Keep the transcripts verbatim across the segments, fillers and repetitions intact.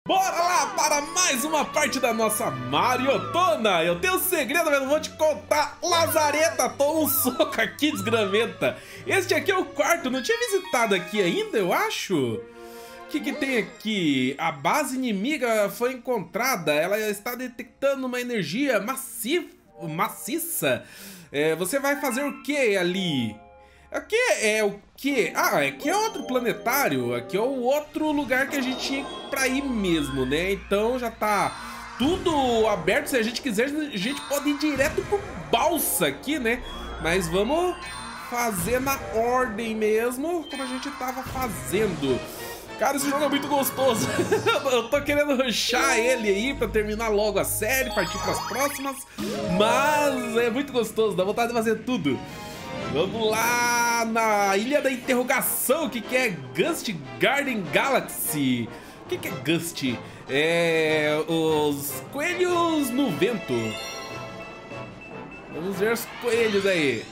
Bora lá para mais uma parte da nossa Mariotona. Eu tenho um segredo, mas não vou te contar. Lazareta, toma um soco aqui, desgramenta. Este aqui é o quarto, não tinha visitado aqui ainda, eu acho. O que que tem aqui? A base inimiga foi encontrada. Ela está detectando uma energia maciça. maciça. É, você vai fazer o que ali? Aqui é o que? Ah, aqui é outro planetário. Aqui é o outro lugar que a gente tinha pra ir mesmo, né? Então já tá tudo aberto. Se a gente quiser, a gente pode ir direto pro balsa aqui, né? Mas vamos fazer na ordem mesmo, como a gente tava fazendo. Cara, esse jogo é muito gostoso. Eu tô querendo rushar ele aí pra terminar logo a série, partir pras próximas. Mas é muito gostoso, dá vontade de fazer tudo. Vamos lá na Ilha da Interrogação. O que que é Gust Garden Galaxy? O que que é Gust? É... os coelhos no vento. Vamos ver os coelhos aí.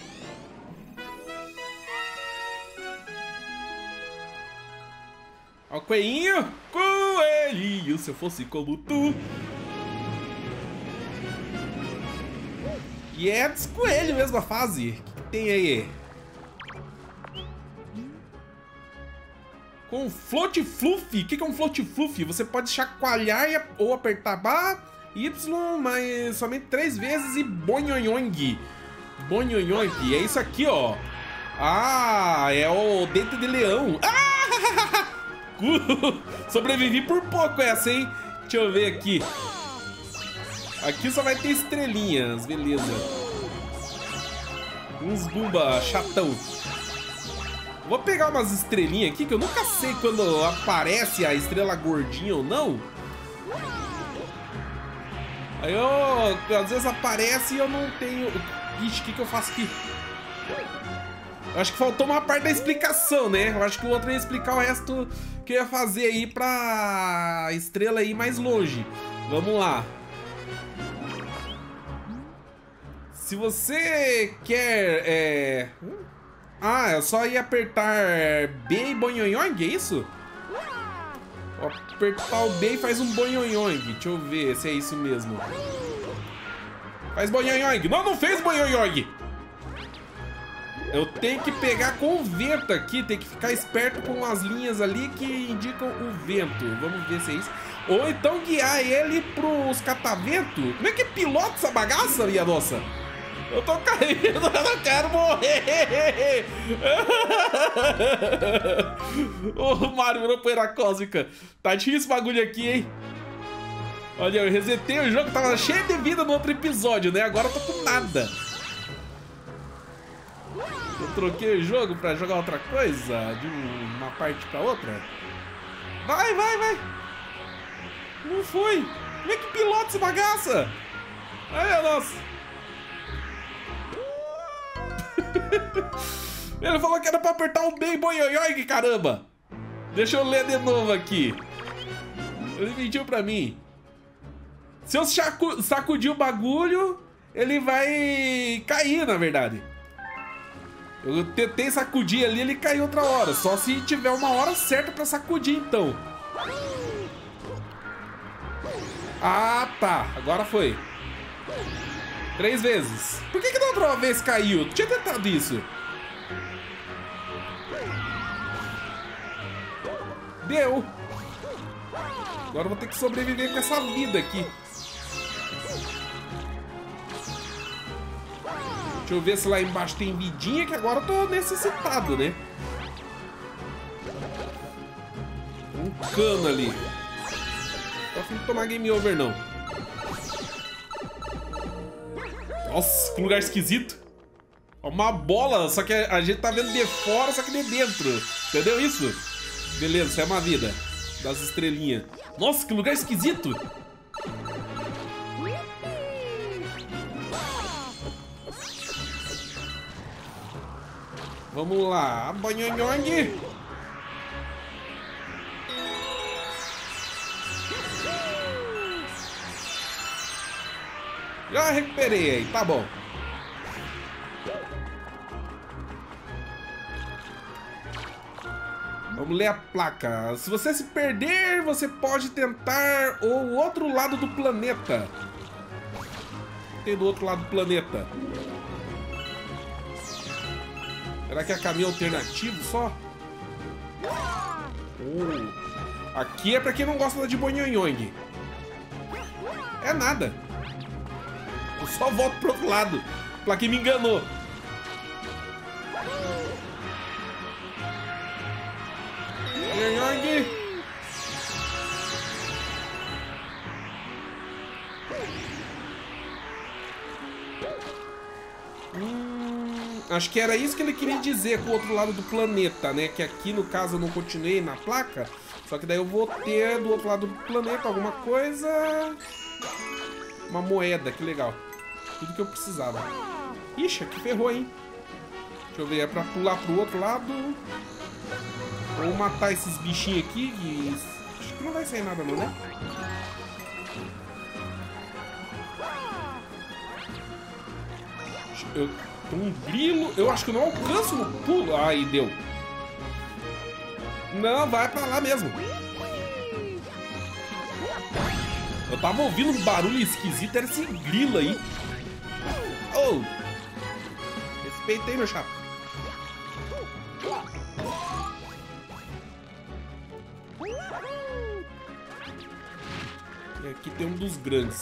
Ó o coelhinho. Coelhinho, se eu fosse como tu. E é dos coelhos mesmo a fase. Tem aí com float fluff. O que é um float fluff? Você pode chacoalhar ou apertar ba, Y, mas somente três vezes e boinhonhong. Boinhonhong. É isso aqui, ó. Ah, é o dente de leão. Ah! Sobrevivi por pouco essa, hein? Deixa eu ver aqui. Aqui só vai ter estrelinhas, beleza. Uns Goomba chatão. Vou pegar umas estrelinhas aqui, que eu nunca sei quando aparece a estrela gordinha ou não. Aí eu, às vezes aparece e eu não tenho... Ixi, o que que eu faço aqui? Eu acho que faltou uma parte da explicação, né? Eu acho que o outro ia explicar o resto que eu ia fazer aí pra estrela ir mais longe. Vamos lá. Se você quer... É... Ah, é só ir apertar B e boinhonhong, é isso? Apertar o B e faz um boinhonhong. Deixa eu ver se é isso mesmo. Faz boinhonhong. Não, não fez boinhonhong. Eu tenho que pegar com o vento aqui. Tem que ficar esperto com as linhas ali que indicam o vento. Vamos ver se é isso. Ou então guiar ele pros cataventos. Como é que pilota essa bagaça, minha nossa? Eu tô caindo, eu não quero morrer! O Mario virou poeira cósmica. Tá difícil esse bagulho aqui, hein? Olha, eu resetei o jogo, tava cheio de vida no outro episódio, né? Agora eu tô com nada. Eu troquei o jogo pra jogar outra coisa, de uma parte pra outra. Vai, vai, vai! Não foi! Como é que pilota essa bagaça? Ai, nossa! Ele falou que era pra apertar o bem boioioi, caramba! Deixa eu ler de novo aqui. Ele mentiu pra mim. Se eu sacudir o bagulho, ele vai cair, na verdade. Eu tentei sacudir ali, ele caiu outra hora. Só se tiver uma hora certa pra sacudir, então. Ah, tá. Agora foi. Três vezes. Por que que da outra vez caiu? Eu tinha tentado isso. Deu. Agora eu vou ter que sobreviver com essa vida aqui. Deixa eu ver se lá embaixo tem vidinha, que agora eu tô necessitado, né? Um cano ali. Não tô afim de tomar game over, não. Nossa, que lugar esquisito. Uma bola, só que a gente tá vendo de fora, só que de dentro. Entendeu isso? Beleza, isso é uma vida das estrelinhas. Nossa, que lugar esquisito. Vamos lá, banhonhong. Já recuperei, tá bom. Vamos ler a placa. Se você se perder, você pode tentar o outro lado do planeta. Tem do outro lado do planeta. Será que é caminho alternativo só? Oh. Aqui é pra quem não gosta de Boing-Oing. É nada. Eu só volto pro outro lado. A plaquinha me enganou. Boing-Oing. Hum, acho que era isso que ele queria dizer com o outro lado do planeta, né? Que aqui, no caso, eu não continuei na placa. Só que daí eu vou ter do outro lado do planeta alguma coisa... Uma moeda, que legal. Tudo que eu precisava. Ixi, aqui ferrou, hein? Deixa eu ver, é pra pular pro outro lado. Ou matar esses bichinhos aqui. E... acho que não vai sair nada não, né? Eu... tem um grilo. Eu acho que eu não alcanço no pulo. Aí, deu. Não, vai pra lá mesmo. Eu tava ouvindo um barulho esquisito. Era esse grilo aí. Oh! Respeitei, meu chapa. E aqui tem um dos grandes.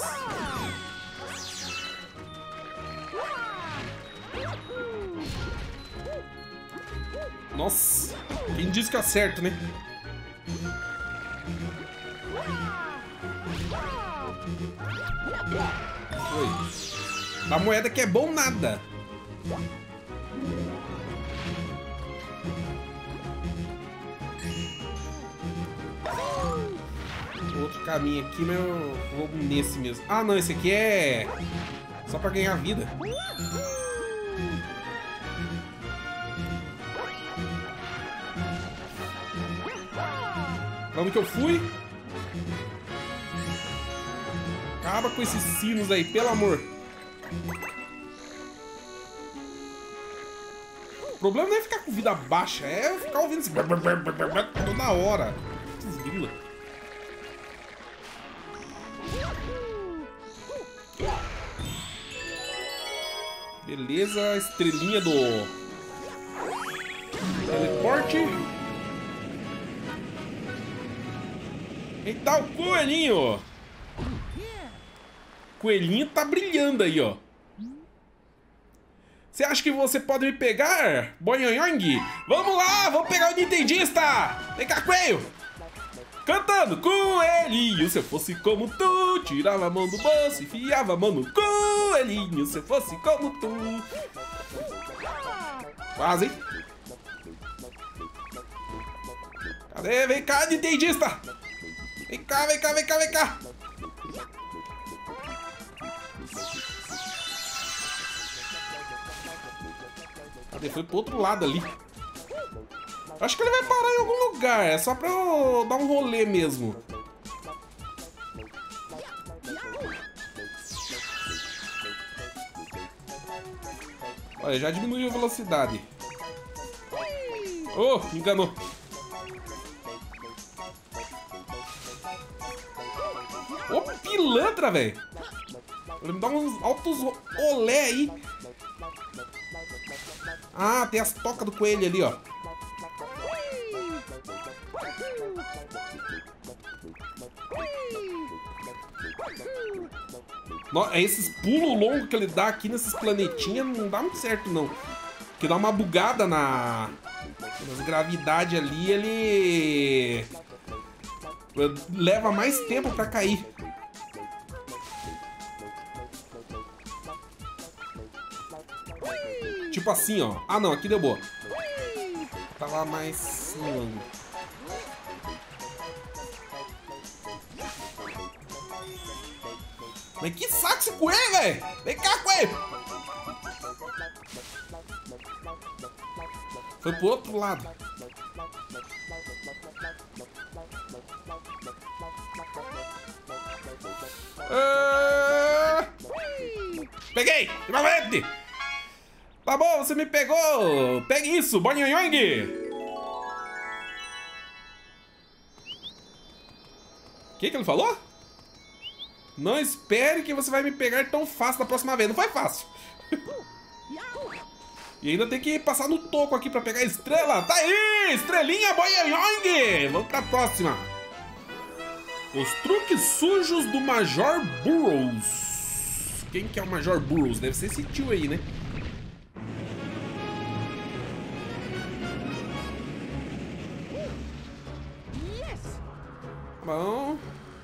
Nossa, quem disse que acerto, né? Foi. A moeda que é bom nada. Outro caminho aqui, mas eu vou nesse mesmo. Ah, não, esse aqui é só pra ganhar vida. Pra onde que eu fui? Acaba com esses sinos aí, pelo amor. O problema não é ficar com vida baixa, é ficar ouvindo esse... toda hora. Esses grila. Beleza, estrelinha do teleporte. Eita, o coelhinho! O coelhinho tá brilhando aí, ó. Você acha que você pode me pegar, Boing-Oing? Vamos lá, vamos pegar o Nintendista! Vem cá, coelho! Cantando, coelhinho, se eu fosse como tu, tirava a mão do bolso, enfiava a mão no coelhinho, se eu fosse como tu. Quase, hein? Cadê? Vem cá, Nintendista! Vem cá, vem cá, vem cá, vem cá! Cadê? Foi pro outro lado ali. Acho que ele vai parar em algum lugar. É só pra eu dar um rolê mesmo. Olha, já diminuiu a velocidade. Oh, me enganou. Ô, pilantra, velho. Ele me dá uns altos olé aí. Ah, tem as tocas do coelho ali, ó. Esses pulos longos que ele dá aqui nesses planetinhas não dá muito certo, não. Porque dá uma bugada na... nas gravidades ali, ele... leva mais tempo pra cair. Tipo assim, ó. Ah, não, aqui deu boa. Tava mais no ângulo. Mas que saco esse coelho, velho! Vem cá, coelho! Foi pro outro lado. Ah... Peguei! Finalmente! Tá bom, você me pegou! Pegue isso, Boing-Oing! O que que ele falou? Não espere que você vai me pegar tão fácil da próxima vez. Não foi fácil. E ainda tem que passar no toco aqui pra pegar a estrela. Tá aí! Estrelinha boing! Vamos pra próxima. Os truques sujos do Major Burrows. Quem que é o Major Burrows? Deve ser esse tio aí, né? Bom.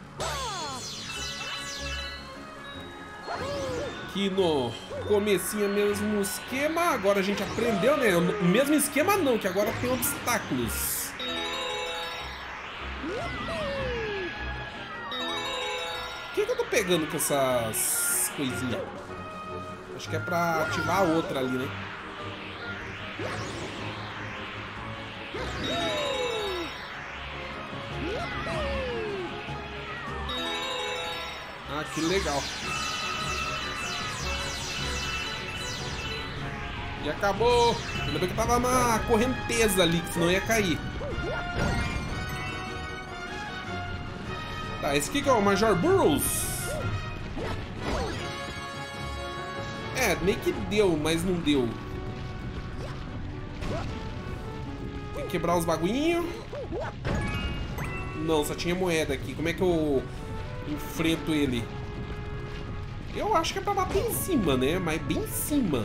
Aqui no comecinho mesmo esquema. Agora a gente aprendeu, né? O mesmo esquema não, que agora tem obstáculos. O que que eu tô pegando com essas coisinhas? Acho que é pra ativar a outra ali, né? Ah, que legal. E acabou. Ainda bem que tava na correnteza ali, que senão ia cair. Tá, esse aqui que é o Major Burrows. É, meio que deu, mas não deu. Tem que quebrar os bagulhinhos. Não, só tinha moeda aqui. Como é que eu enfrento ele? Eu acho que é pra bater em cima, né? Mas bem em cima.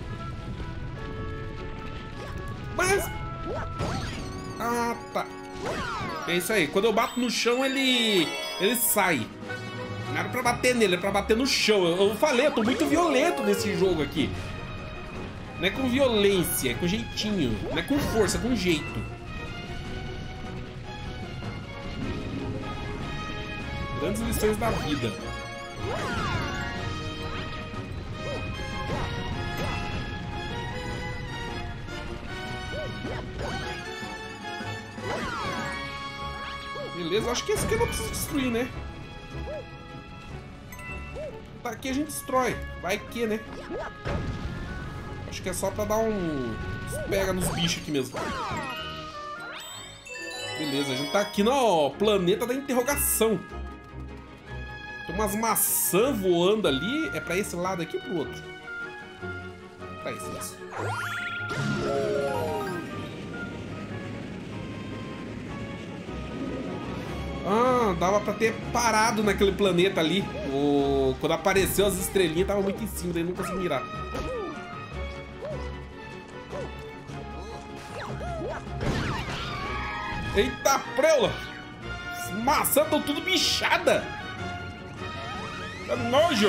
Mas... Ah, tá. É isso aí. Quando eu bato no chão, ele... Ele sai. Não era pra bater nele, é pra bater no chão. Eu, eu falei, eu tô muito violento nesse jogo aqui. Não é com violência, é com jeitinho. Não é com força, é com jeito. Grandes lições da vida. Beleza, acho que esse aqui eu não preciso destruir, né? Tá, aqui a gente destrói. Vai que, né? Acho que é só pra dar um... Pega nos bichos aqui mesmo. Beleza, a gente tá aqui no planeta da interrogação. Tem umas maçãs voando ali. É pra esse lado aqui ou pro outro? Pra esse, isso. Ah, dava pra ter parado naquele planeta ali. O... Quando apareceu as estrelinhas, tava muito em cima, daí não consegui mirar. Eita, preula! As maçãs estão tudo bichada! Tá nojo!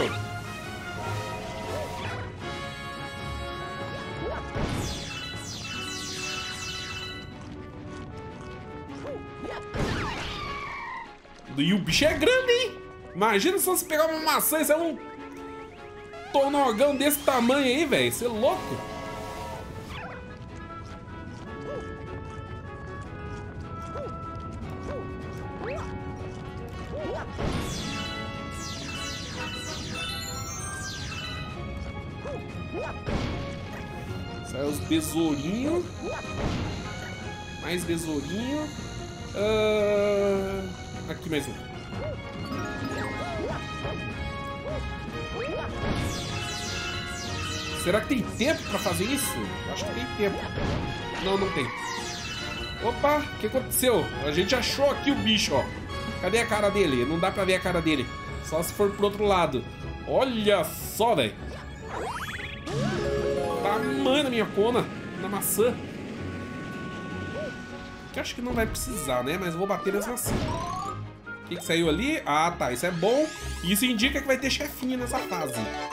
E o bicho é grande, hein? Imagina se você pegar uma maçã, isso é um tonogão desse tamanho aí, velho. Você é louco? Sai os besourinhos. Mais besourinho. Uh... Aqui mais um. Será que tem tempo pra fazer isso? Eu acho que tem tempo. Não, não tem. Opa, o que aconteceu? A gente achou aqui o bicho, ó. Cadê a cara dele? Não dá pra ver a cara dele. Só se for pro outro lado. Olha só, velho. Tamanho da minha cona. Na maçã. Que acho que não vai precisar, né? Mas eu vou bater mesmo assim. O que que saiu ali? Ah, tá. Isso é bom. Isso indica que vai ter chefinho nessa fase.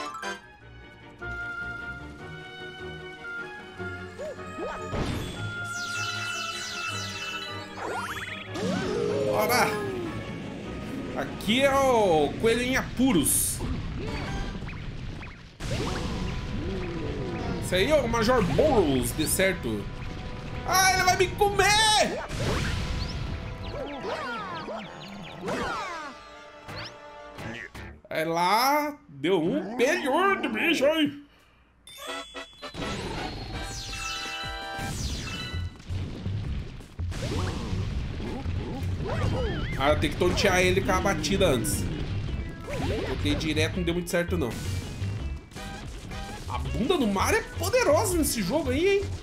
Bora! Aqui é o coelhinho apuros. Isso aí é o Major Burrows, de certo. Ah, ele vai me comer! Aí lá, deu um pelhor do bicho aí. Ah, eu tenho que tontear ele com a batida antes. Toquei direto, não deu muito certo, não. A bunda do Mario é poderosa nesse jogo aí, hein?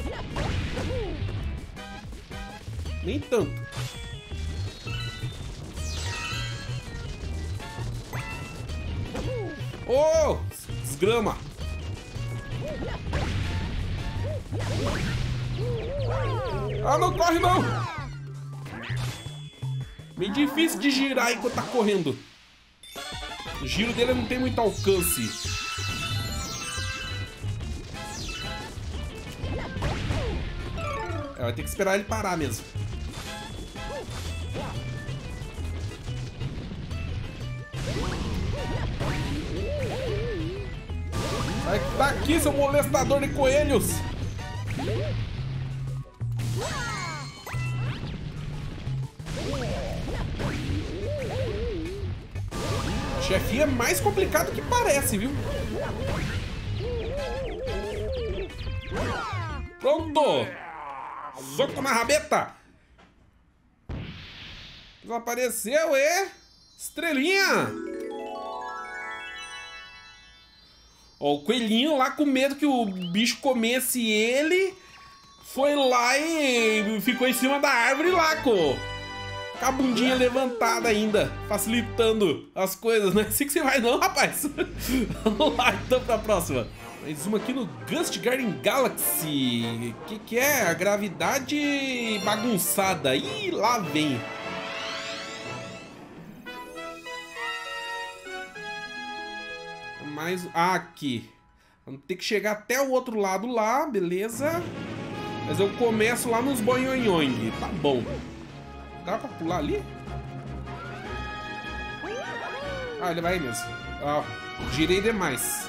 Nem tanto. Oh! Desgrama! Ah, não corre não! Meio difícil de girar enquanto tá correndo. O giro dele não tem muito alcance. É, vai ter que esperar ele parar mesmo. Sai daqui, seu molestador de coelhos! Chefinho é mais complicado que parece, viu? Pronto! Soco na rabeta! Desapareceu, é? Estrelinha! Ó, o coelhinho lá com medo que o bicho comesse ele, foi lá e ficou em cima da árvore lá, com a bundinha levantada ainda, facilitando as coisas, não é assim que você vai não, rapaz? Vamos lá então pra próxima. Mais uma aqui no Gust Garden Galaxy. O que que é? A gravidade bagunçada. Ih, lá vem. Mais... Ah, aqui. Vamos ter que chegar até o outro lado lá, beleza. Mas eu começo lá nos boinhonhong. Tá bom. Dá pra pular ali? Ah, ele vai mesmo. Ó, girei demais.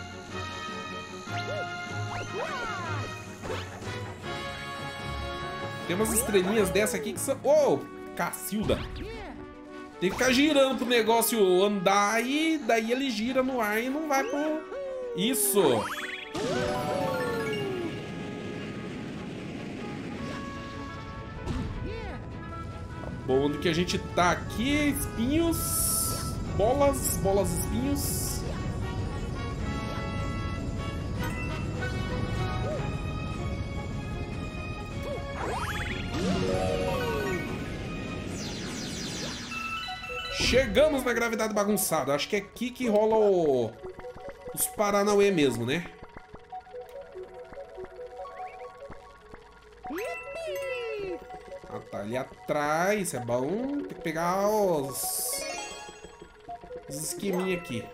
Tem umas estrelinhas dessa aqui que são... Oh, Cacilda. Tem que ficar girando pro negócio andar e daí ele gira no ar e não vai pro... Isso. Tá bom, onde que a gente tá aqui? Espinhos. Bolas, bolas, espinhos. Chegamos na gravidade bagunçada. Acho que é aqui que rola o... os Paranauê mesmo, né? Ah, tá ali atrás. É bom. Tem que pegar os... os esqueminha aqui.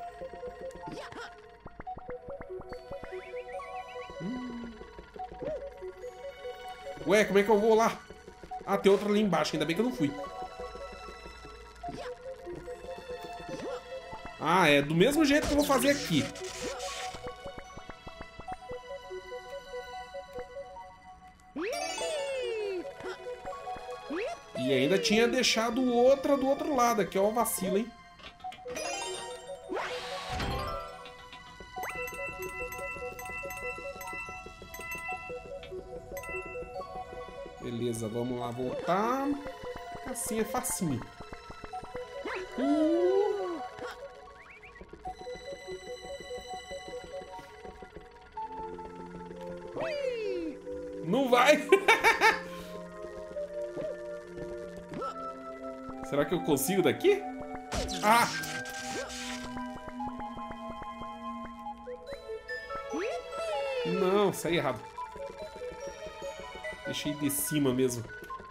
Hum. Ué, como é que eu vou lá? Ah, tem outra ali embaixo. Ainda bem que eu não fui. Ah, é do mesmo jeito que eu vou fazer aqui. E ainda tinha deixado outra do outro lado. Aqui, ó, o vacilo, hein? Beleza, vamos lá voltar. Assim é facinho. Uh... Não vai! Será que eu consigo daqui? Ah! Não, saí errado. Deixei de cima mesmo.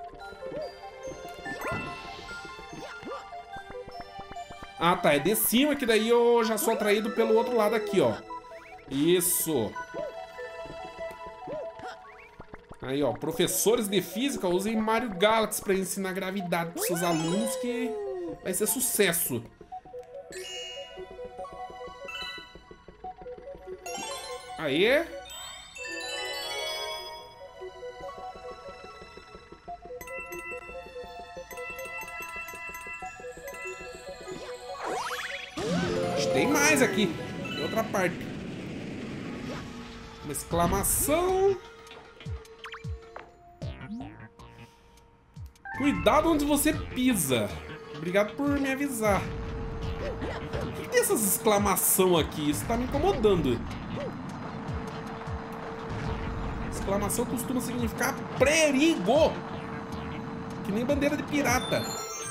Ah, tá. É de cima que daí eu já sou atraído pelo outro lado aqui, ó. Isso. Aí, ó, professores de física usem Mario Galaxy para ensinar gravidade para seus alunos, que vai ser sucesso. Aí. Tem mais aqui. Tem outra parte. Uma exclamação. Cuidado onde você pisa. Obrigado por me avisar. Por que tem essas exclamações aqui? Isso tá me incomodando. Exclamação costuma significar perigo. Que nem bandeira de pirata.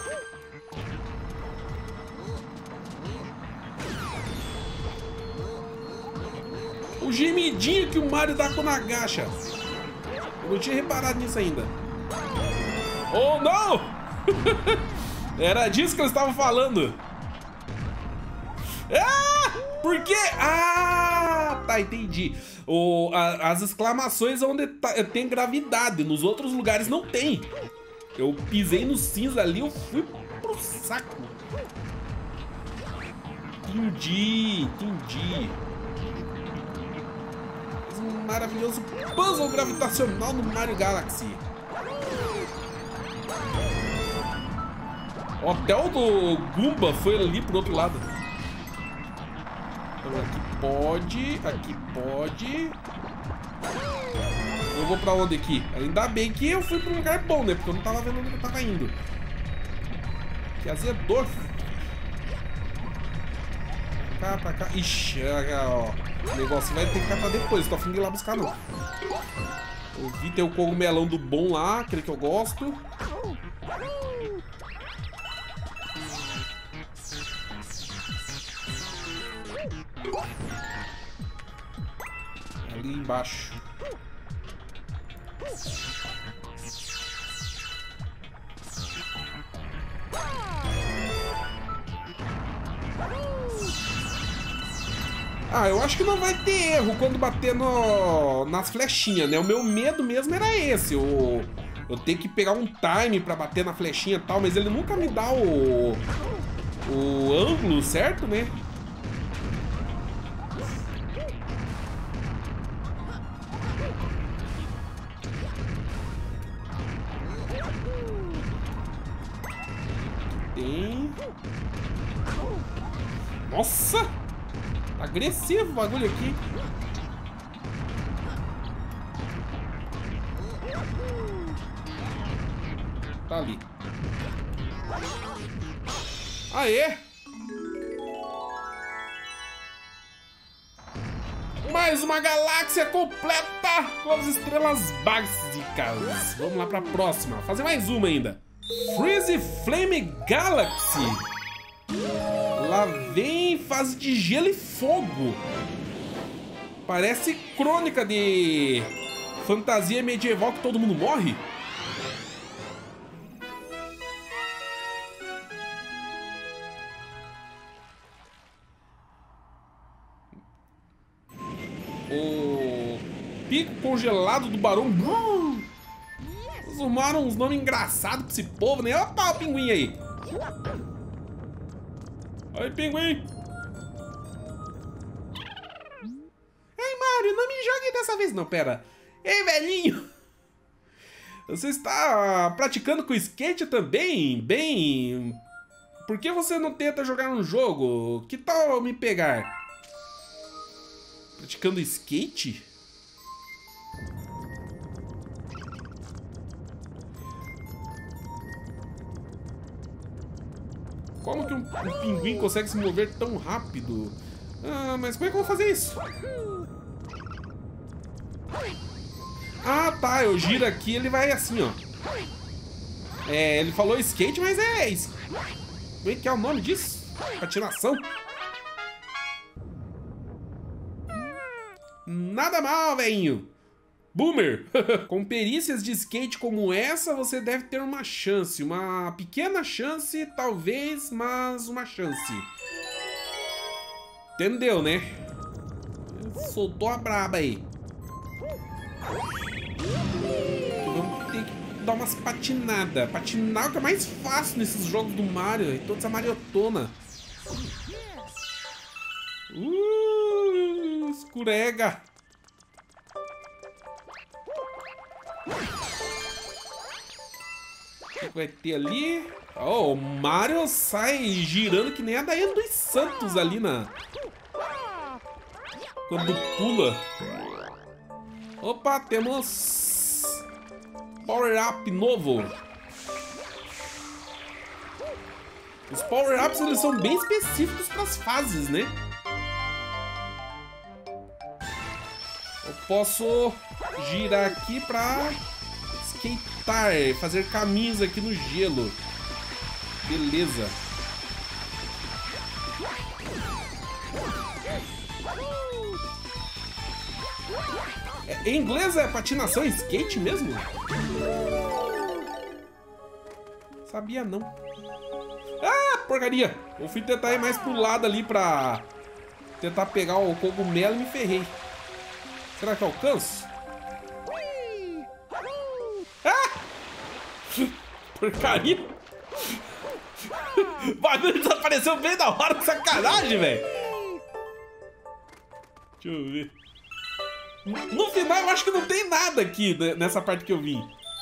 O gemidinho que o Mario dá quando agacha. Eu não tinha reparado nisso ainda. Oh, não! Era disso que eu estava falando. Ah! Por quê? Ah, tá, entendi. O, a, as exclamações onde tá, tem gravidade. Nos outros lugares não tem. Eu pisei no cinza ali, eu fui pro saco. Entendi, entendi. Um maravilhoso puzzle gravitacional no Mario Galaxy. Até o do Goomba foi ali pro outro lado. Então aqui pode, aqui pode. Eu vou pra onde aqui? Ainda bem que eu fui pra um lugar bom, né? Porque eu não tava vendo onde eu tava indo. Que azedor. Pra cá, pra cá. Ixi, ó. O negócio vai ter que ficar pra depois. Tô afim de ir lá buscar, não. Eu vi ter o cogumelão do bom lá, aquele que eu gosto. Ali embaixo. Ah, eu acho que não vai ter erro quando bater no, nas flechinhas, né? O meu medo mesmo era esse. Eu, eu ter que pegar um time pra bater na flechinha e tal, mas ele nunca me dá o, o ângulo certo, né? Tem... Nossa! Agressivo o bagulho aqui. Tá ali. Aê! Mais uma galáxia completa com as estrelas básicas. Vamos lá pra próxima. Fazer mais uma ainda. Freeze Flame Galaxy. Lá vem fase de gelo e fogo. Parece crônica de fantasia medieval que todo mundo morre. O pico congelado do Barão. Eles arrumaram uns nomes engraçados pra esse povo, né? Opa, o pinguim aí. Oi, pinguim! Ei, Mario, não me jogue dessa vez não, pera. Ei, velhinho! Você está praticando com skate também? Bem... Por que você não tenta jogar um jogo? Que tal me pegar? Praticando skate? Como que um, um pinguim consegue se mover tão rápido? Ah, mas como é que eu vou fazer isso? Ah, tá. Eu giro aqui, ele vai assim, ó. É, ele falou skate, mas é... Como é que é o nome disso? Patinação? Nada mal, velhinho. Boomer! Com perícias de skate como essa, você deve ter uma chance. Uma pequena chance, talvez, mas uma chance. Entendeu, né? Soltou a braba aí. Vamos ter que dar umas patinadas. Patinar é o que é mais fácil nesses jogos do Mario. E toda essa mariotona. Uh, escorrega. O que vai ter ali? Oh, o Mario sai girando que nem a Daiane dos Santos ali na... Quando pula. Opa, temos... Power Up novo. Os power-ups, eles são bem específicos para as fases, né? Eu posso girar aqui para skatear, fazer caminhos aqui no gelo. Beleza. É, em inglês é patinação e skate mesmo? Sabia não. Ah, porcaria! Eu fui tentar ir mais pro lado ali pra tentar pegar o cogumelo e me ferrei. Será que eu alcanço? Ah! Porcaria! O bagulho desapareceu bem da hora, que sacanagem, velho! Deixa eu ver. No final eu acho que não tem nada aqui nessa parte que eu vim.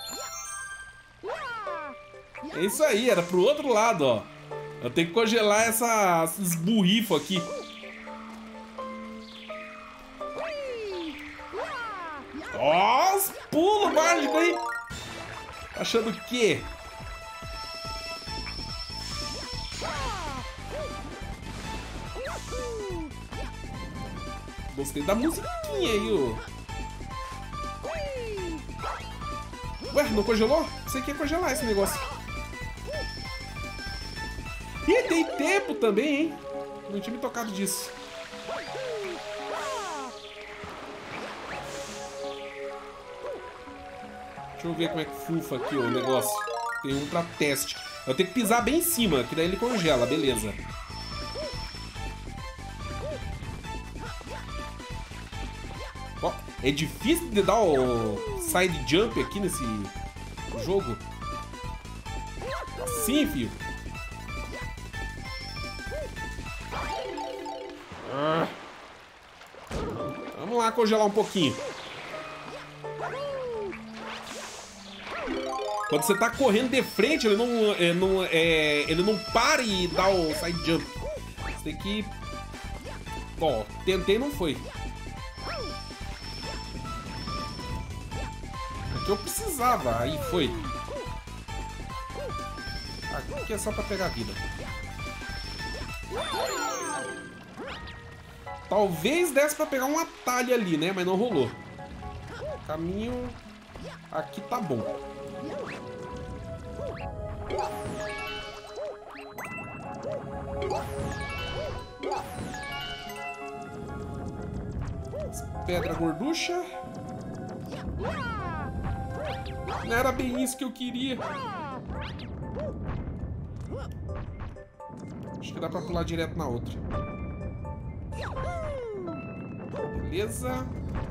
É isso aí, era pro outro lado, ó. Eu tenho que congelar essa, esses burrifos aqui. Ó, os pulos mágicos aí. Achando o quê? Gostei da musiquinha aí, ó. Ué, não congelou? Você quer congelar esse negócio. Ih, tem tempo também, hein? Não tinha me tocado disso. Deixa eu ver como é que fufa aqui ó, o negócio. Tem um pra teste. Eu tenho que pisar bem em cima, que daí ele congela, beleza. Ó, é difícil de dar o side jump aqui nesse jogo. Assim, filho. Ah. Vamos lá congelar um pouquinho. Quando você tá correndo de frente, ele não, é, não, é, ele não para e dá o side jump. Você tem que... Ó, tentei e não foi. Aqui eu precisava, aí foi. Aqui é só pra pegar a vida. Talvez desse pra pegar um atalho ali, né? Mas não rolou. O caminho aqui tá bom. Pedra gorducha. Não era bem isso que eu queria. Acho que dá pra pular direto na outra. Beleza.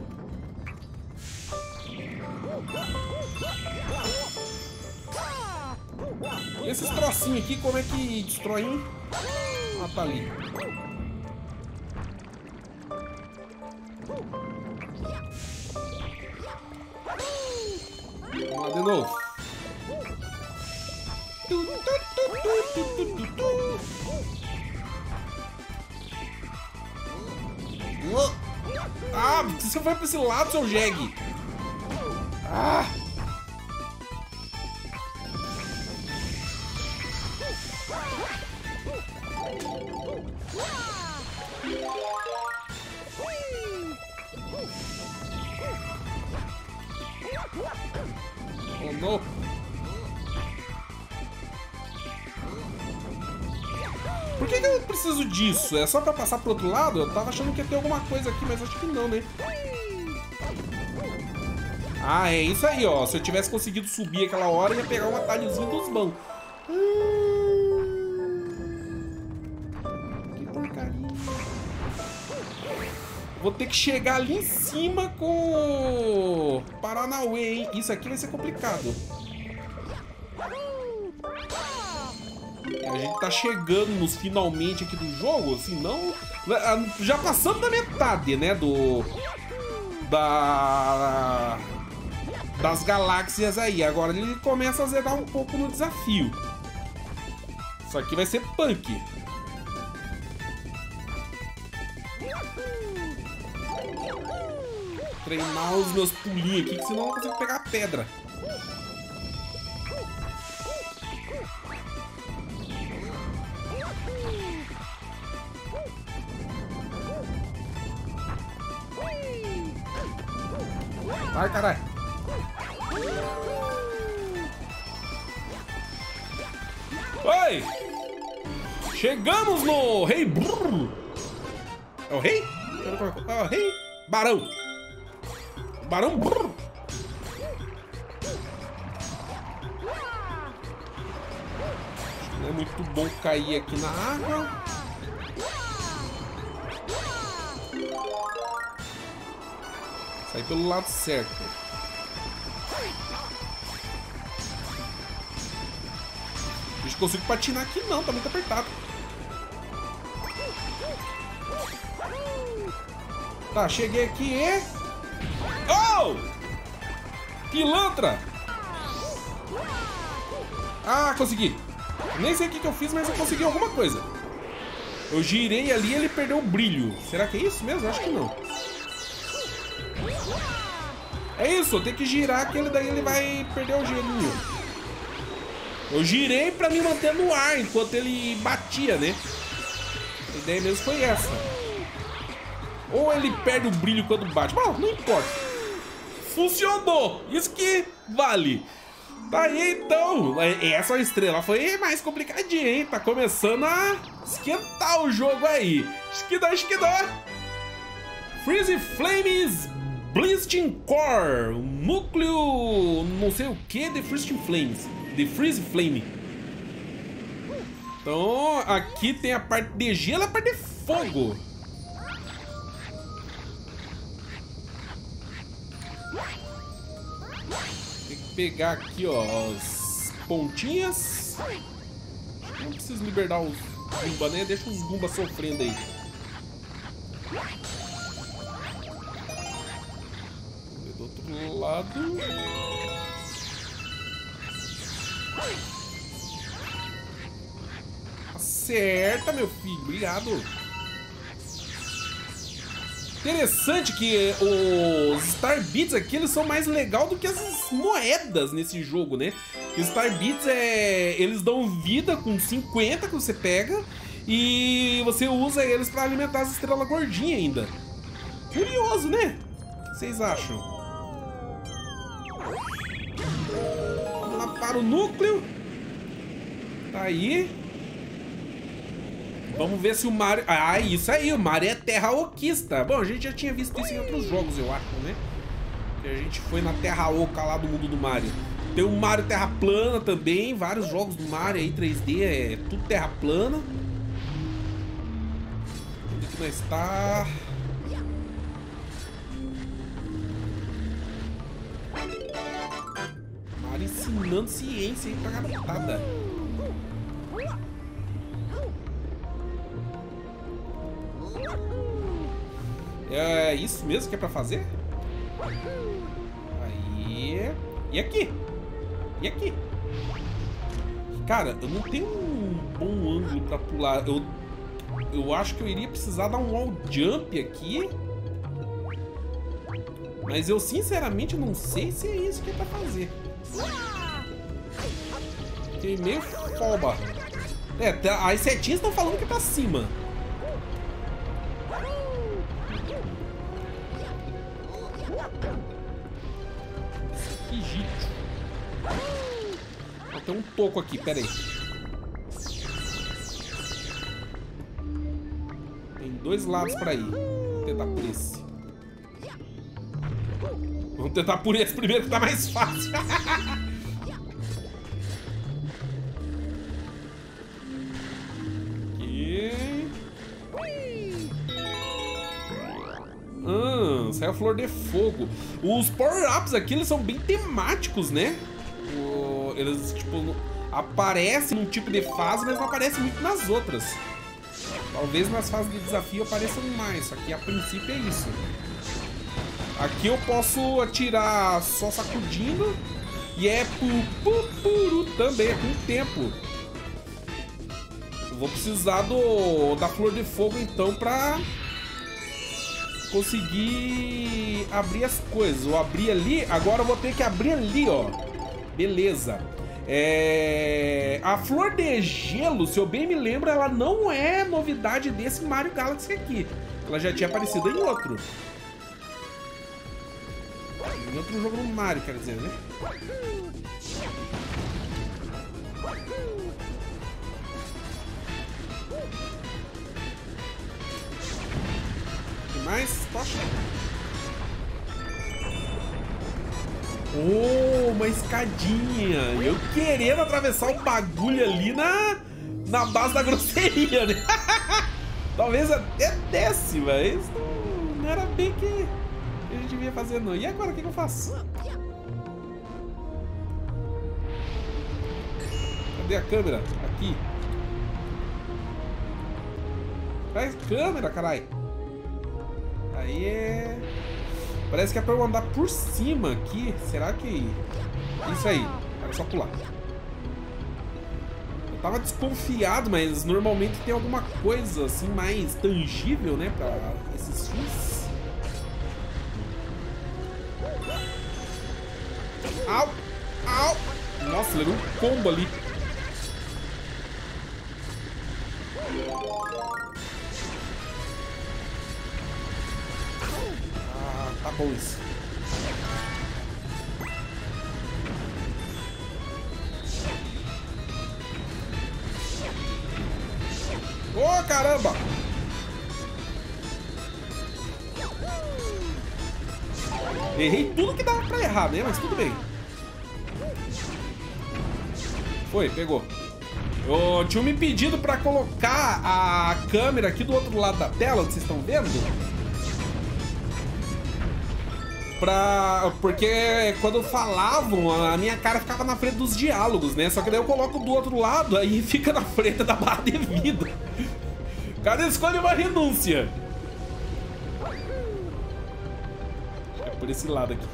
E esses trocinhos aqui, como é que destrói, hein? Ah, tá ali. Vamos lá de novo. Ah, você foi pra esse lado, seu jegue. Ah! Oh, não. Por que que eu preciso disso? É só pra passar pro outro lado? Eu tava achando que ia ter alguma coisa aqui, mas acho que não, né? Ah, é isso aí, ó. Se eu tivesse conseguido subir aquela hora, ia pegar um atalhozinho dos bancos. Que porcaria. Vou ter que chegar ali em cima com o Paranauê, hein? Isso aqui vai ser complicado. A gente tá chegando nos finalmente aqui do jogo, assim, não... Já passamos da metade, né, do... Da... Das galáxias aí. Agora ele começa a zerar um pouco no desafio. Isso aqui vai ser punk. Treinar os meus pulinhos aqui, que senão eu não consigo pegar a pedra. Vai, caralho. Oi! Chegamos no Rei Brrr. É o rei? É o rei? Barão. Barão Brrr. Não é muito bom cair aqui na água. Sai pelo lado certo. Não consigo patinar aqui não, tá muito apertado. Tá, cheguei aqui e... Oh! Pilantra! Ah, consegui. Nem sei o que, que eu fiz, mas eu consegui alguma coisa. Eu girei ali e ele perdeu o brilho. Será que é isso mesmo? Acho que não. É isso, eu tenho que girar que ele daí ele vai perder o gelinho. Eu girei pra me manter no ar enquanto ele batia, né? A ideia mesmo foi essa. Ou ele perde o brilho quando bate. Bom, não importa. Funcionou. Isso que vale. Tá aí, então. Essa estrela foi mais complicadinha, hein? Tá começando a esquentar o jogo aí. Esquidá, esquidá. Freeze Flames Blisting Core. Núcleo... não sei o que de Freeze Flames. De Freeze Flame. Então, aqui tem a parte de gelo e a parte de fogo. Tem que pegar aqui, ó, as pontinhas. Não preciso liberar os Goomba, né? Deixa os Goomba sofrendo aí. Do outro lado. Acerta, meu filho. Obrigado. Interessante que os Star Beats aqui, eles são mais legais do que as moedas nesse jogo, né? Os Star Beats, é... eles dão vida com cinquenta que você pega e você usa eles pra alimentar as estrelas gordinhas ainda. Curioso, né? O que vocês acham? Vamos lá para o núcleo. Tá aí. Vamos ver se o Mario... Ah, isso aí, o Mario é terra oquista. Bom, a gente já tinha visto isso em outros jogos, eu acho, né? Que a gente foi na terra oca lá do mundo do Mario. Tem o Mario terra plana também. Vários jogos do Mario aí, três D, é tudo terra plana. Onde que nós está? Mario ensinando ciência aí pra garotada. É isso mesmo que é pra fazer? Aí... E aqui? E aqui? Cara, eu não tenho um bom ângulo pra pular. Eu, eu acho que eu iria precisar dar um wall jump aqui. Mas eu sinceramente não sei se é isso que é pra fazer. Fiquei meio foba. É, as setinhas estão falando que é pra cima. Tem um toco aqui, pera aí. Tem dois lados pra ir. Vamos tentar por esse. Vamos tentar por esse primeiro que tá mais fácil. Aqui. Ah, saiu a flor de fogo. Os power-ups aqui, eles são bem temáticos, né? Eles, tipo, aparecem num tipo de fase, mas não aparecem muito nas outras. Talvez nas fases de desafio apareçam mais, só que a princípio é isso. Aqui eu posso atirar só sacudindo. E é pupuru também, é com tempo. Eu vou precisar do, da flor de fogo então pra conseguir abrir as coisas. Eu abri ali, agora eu vou ter que abrir ali, ó. Beleza. É... A flor de gelo, se eu bem me lembro, ela não é novidade desse Mario Galaxy aqui. Ela já tinha aparecido em outro. Em outro jogo no Mario, quer dizer, né? Tem mais? Tocha. Oh, uma escadinha. Eu querendo atravessar o bagulho ali na, na base da grosseria, né? Talvez até desce, mas não, não era bem que a gente devia fazer, não. E agora, o que, que eu faço? Cadê a câmera? Aqui. Traz câmera, caralho. Aí é... Parece que é pra eu andar por cima aqui. Será que... Isso aí. Era só pular. Eu tava desconfiado, mas normalmente tem alguma coisa assim mais tangível, né? Pra esses fins. Au! Au! Nossa, levou um combo ali. Tá bom isso. Ô, oh, caramba! Errei tudo que dava pra errar, né? Mas tudo bem. Foi, pegou. Eu tinha me pedido pra colocar a câmera aqui do outro lado da tela, que vocês estão vendo. Pra... Porque quando falavam, a minha cara ficava na frente dos diálogos, né? Só que daí eu coloco do outro lado, aí fica na frente da barra de vida. Cada escolha é uma renúncia. É por esse lado aqui.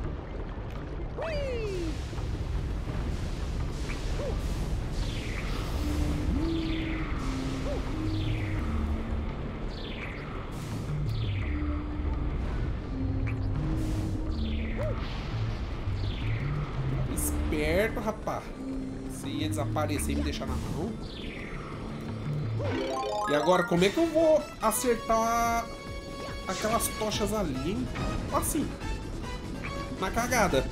Esperto, rapaz. Você ia desaparecer e me deixar na mão. E agora, como é que eu vou acertar aquelas tochas ali, hein? Assim. Na cagada.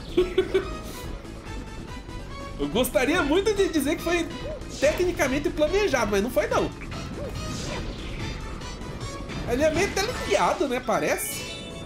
Eu gostaria muito de dizer que foi tecnicamente planejado, mas não foi, não. Ele é meio teleguiado, né? Parece.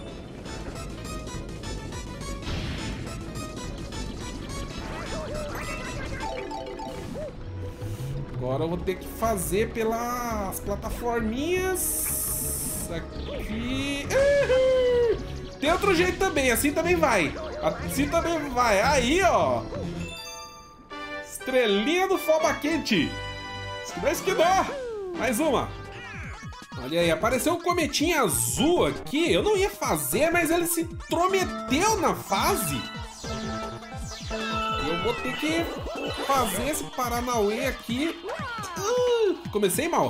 Agora eu vou ter que fazer pelas plataforminhas. Aqui. Tem outro jeito também, assim também vai. Assim também vai. Aí, ó. Estrelinha do Foba Quente. Isso que dá. Mais uma. Olha aí, apareceu um cometinha azul aqui. Eu não ia fazer, mas ele se intrometeu na fase. Eu vou ter que fazer esse Paranauê aqui. Uh, comecei mal.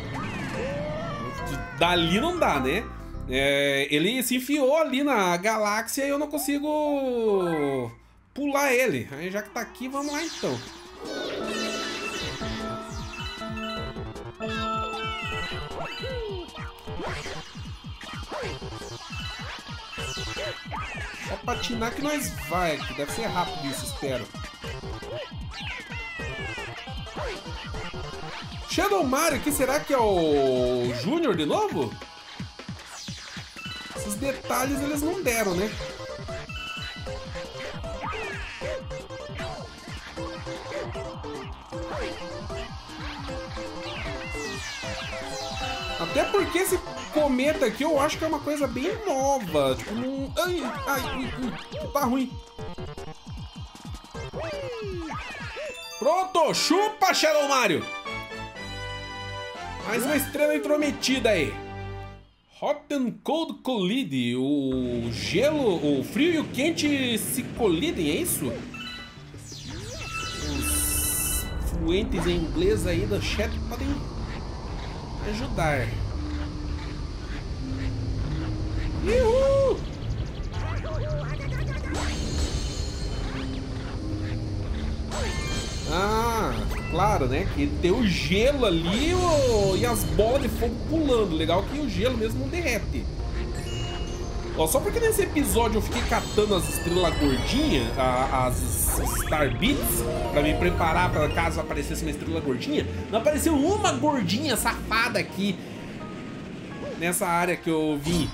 Dali não dá, né? É, ele se enfiou ali na galáxia e eu não consigo pular ele. Aí já que tá aqui, vamos lá então. Só patinar que nós vai aqui. Deve ser rápido isso, espero. Shadow Mario aqui, será que é o Júnior de novo? Esses detalhes eles não deram, né? Até porque esse cometa aqui eu acho que é uma coisa bem nova. Tipo, não... Ai, ai, ai, ai, tá ruim. Pronto, chupa, Shadow Mario. Mais uma estrela intrometida aí. Hot and Cold Collide. O gelo, o frio e o quente se colidem, é isso? Os fluentes em inglês aí do chat podem ajudar. Uhul! Ah, claro, né? Que tem o gelo ali o... e as bolas de fogo pulando. Legal que o gelo mesmo não derrete. Ó, só porque nesse episódio eu fiquei catando as estrelas gordinhas, as Star Beats, pra me preparar pra caso aparecesse uma estrela gordinha, não apareceu uma gordinha safada aqui nessa área que eu vim.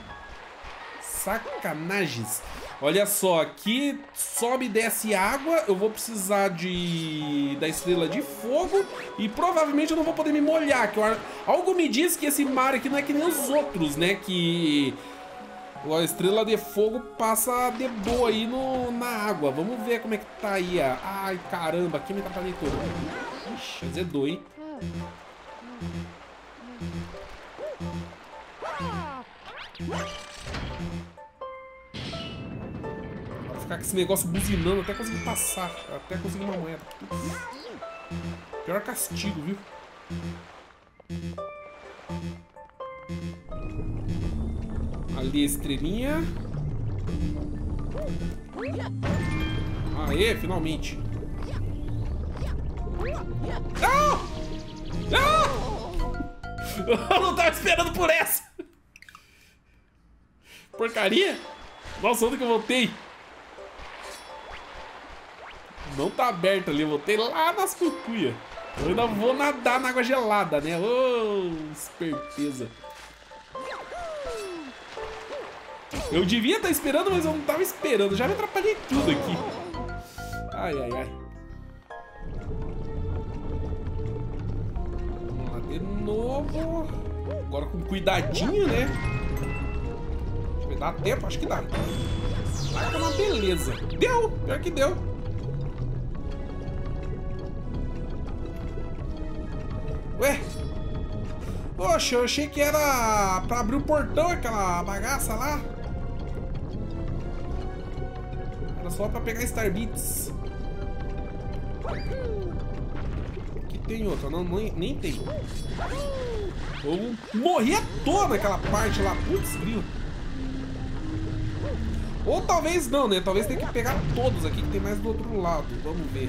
Sacanagens. Olha só, aqui sobe e desce água, eu vou precisar de da estrela de fogo e provavelmente eu não vou poder me molhar, que eu... algo me diz que esse mar aqui não é que nem os outros, né, que a estrela de fogo passa de boa aí no, na água. Vamos ver como é que tá aí, ó. Ai, caramba, aqui me atrapalhei todo. Ixi, azedou, hein. Ficar com esse negócio buzinando até conseguir passar, até conseguir uma moeda. Pior castigo, viu? Ali a estrelinha. Aê, finalmente. Ah! Ah! Eu não tava esperando por essa. Porcaria. Nossa, onde que eu voltei? Não tá aberto ali, eu voltei lá nas cucuias. Eu ainda vou nadar na água gelada, né? Ô, oh, esperteza. Eu devia estar esperando, mas eu não tava esperando. Já me atrapalhei tudo aqui. Ai, ai, ai. Vamos lá de novo. Agora com cuidadinho, né? Vai dar tempo? Acho que dá. Vai, tá uma beleza. Deu! Pior que deu. Ué? Poxa, eu achei que era pra abrir o portão, aquela bagaça lá. Era só pra pegar Star Beats. Aqui tem outra, não, nem, nem tem. Eu morri à toa naquela parte lá, putz, grilo. Ou talvez não, né? Talvez tenha que pegar todos aqui, que tem mais do outro lado. Vamos ver.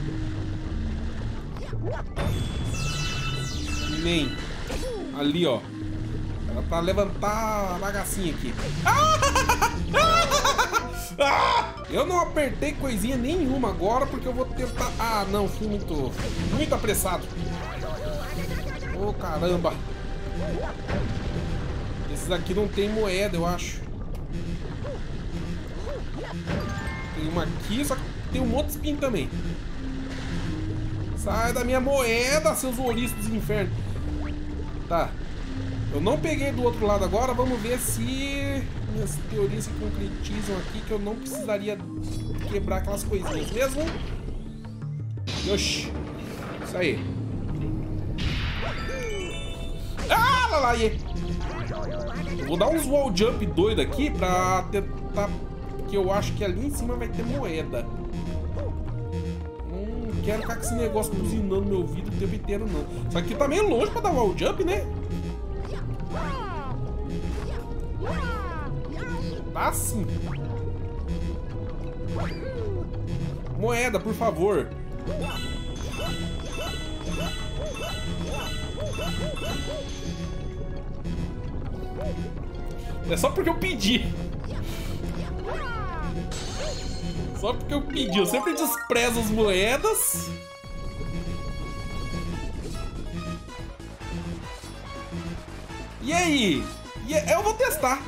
Nem. Ali, ó. Era pra levantar a bagacinha aqui. Ah! Ah! Eu não apertei coisinha nenhuma agora, porque eu vou tentar... Ah, não, fui muito... Muito apressado. Ô, oh, caramba. Esses aqui não tem moeda, eu acho. Tem uma aqui, só que tem um monte de espinho também. Sai da minha moeda, seus ouriços dos infernos. Tá. Eu não peguei do outro lado agora. Vamos ver se minhas teorias se concretizam aqui, que eu não precisaria quebrar aquelas coisinhas mesmo. Oxi. Isso aí. Ah, lá, lá, aí. Eu vou dar uns wall jump doido aqui pra tentar... Porque eu acho que ali em cima vai ter moeda. Hum, não quero ficar com esse negócio buzinando no meu ouvido o tempo inteiro, não. Só que tá meio longe pra dar wall jump, né? Tá sim. Moeda, por favor. É só porque eu pedi. Só porque eu pedi. Eu sempre desprezo as moedas. E aí? E eu vou testar.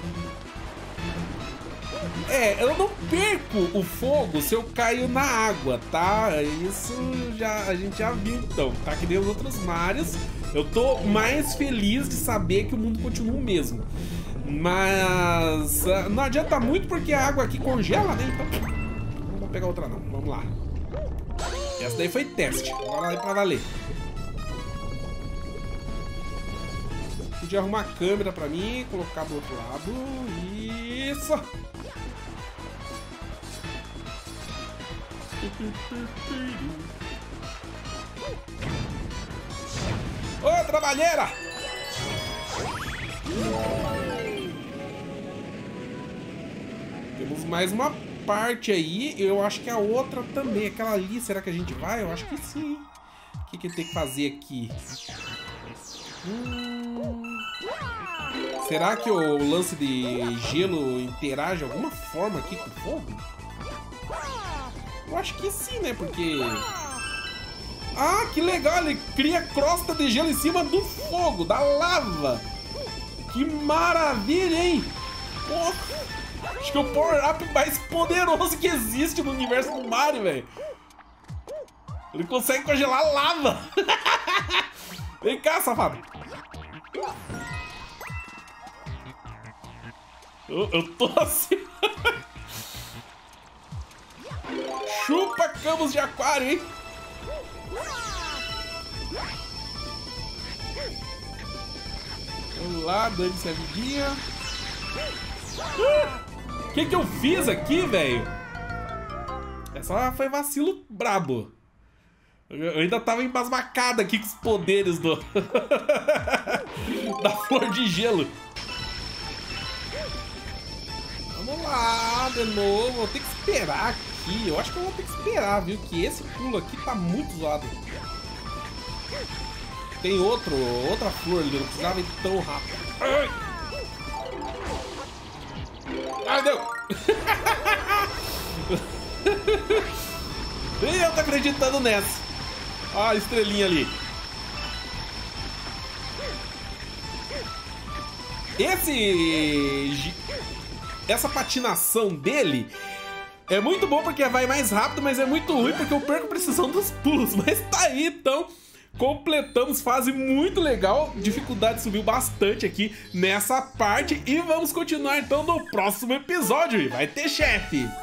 É, eu não perco o fogo se eu caio na água, tá? Isso já, a gente já viu, então. Tá que nem os outros Marios. Eu tô mais feliz de saber que o mundo continua o mesmo. Mas uh, não adianta muito porque a água aqui congela, né? Então não vou pegar outra não. Vamos lá. Essa daí foi teste. Agora aí pra valer. Podia arrumar a câmera pra mim, colocar do outro lado. Isso! Ô, trabalheira! Temos mais uma parte aí. Eu acho que a outra também. Aquela ali, será que a gente vai? Eu acho que sim. O que, que tem que fazer aqui? Hum... Será que o lance de gelo interage de alguma forma aqui com o fogo? Eu acho que sim, né? Porque... Ah, que legal! Ele cria crosta de gelo em cima do fogo, da lava! Que maravilha, hein? Porra! Acho que é o power-up mais poderoso que existe no universo do Mario, velho! Ele consegue congelar lava! Vem cá, safado! Eu, eu tô assim... Chupa campos de aquário, hein? Vamos lá, dane-se a vidinha. O que que eu fiz aqui, velho? Essa foi vacilo brabo. Eu ainda tava embasbacado aqui com os poderes do... da flor de gelo. Vamos lá, de novo. Vou ter que esperar aqui. Eu acho que eu vou ter que esperar, viu? Que esse pulo aqui tá muito zoado. Tem outro, outra flor ali. Não precisava ir tão rápido. Ai, Ai deu! Nem eu tô acreditando nessa. Olha a estrelinha ali. Esse... Essa patinação dele é muito bom porque vai mais rápido, mas é muito ruim porque eu perco precisão dos pulos. Mas tá aí, então... Completamos fase muito legal. Dificuldade subiu bastante aqui nessa parte. E vamos continuar então no próximo episódio. E vai ter chefe.